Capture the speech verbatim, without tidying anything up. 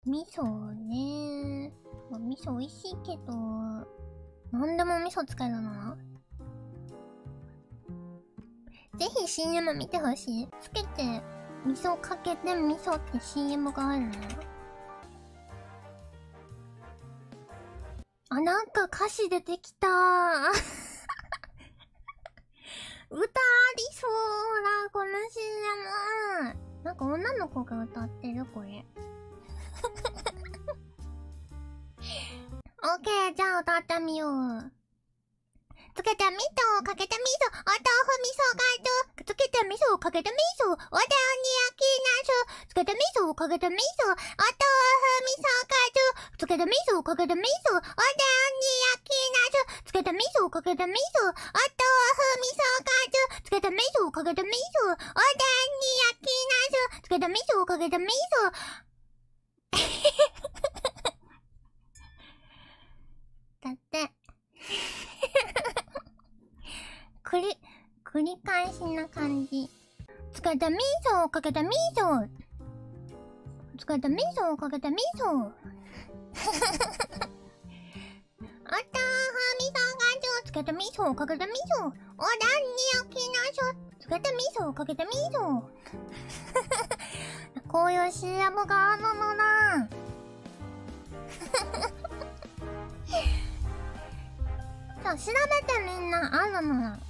味噌ね。まあ、味噌美味しいけど、なんでも味噌使えるのな。ぜひ シーエム 見てほしい。つけて、味噌かけて味噌って シーエム があるのよ。あ、なんか歌詞出てきたー。歌ありそうだ、この シーエム。なんか女の子が歌ってる、これ。オッケー、じゃあ歌ってみよう。つけて味噌をかけて味噌、お豆腐味噌がと。つけて味噌をかけて味噌、おでんに焼きなす。つけて味噌をかけて味噌、お豆腐味噌がと。つけて味噌をかけて味噌、おでんに焼きなす。つけて味噌をかけて味噌、お豆腐味噌がと。つけて味噌をかけて味噌、おでんに焼きなす。つけて味噌をかけて味噌。だって。繰り、繰り返しな感じ。つけて味噌をかけて味噌。つけて味噌をかけて味噌。お豆腐味噌がと。つけて味噌をかけて味噌。おでんに焼きなす。つけて味噌をかけて味噌。こういう シーエム があるのな。そう、調べてみんなあるのな。